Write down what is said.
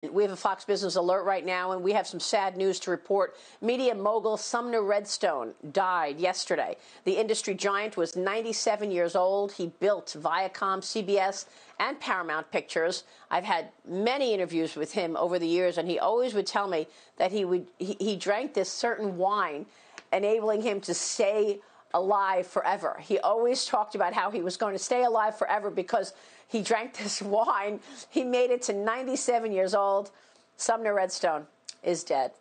We have a Fox Business alert right now, and we have some sad news to report. Media mogul Sumner Redstone died yesterday. The industry giant was 97 years old. He built Viacom, CBS, and Paramount Pictures. I've had many interviews with him over the years, and he always would tell me that he drank this certain wine, enabling him to stay alive forever. He always talked about how he was going to stay alive forever because he drank this wine. He made it to 97 years old. Sumner Redstone is dead.